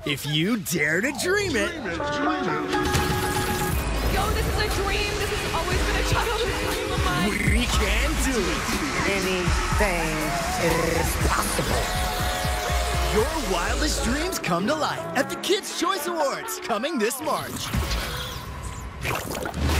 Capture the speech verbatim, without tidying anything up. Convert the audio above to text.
if you dare to dream it. Yo, this is a dream. This has always been a childhood dream of mine. We can do it. Anything is possible. Your wildest dreams come to life at the Kids' Choice Awards, coming this March.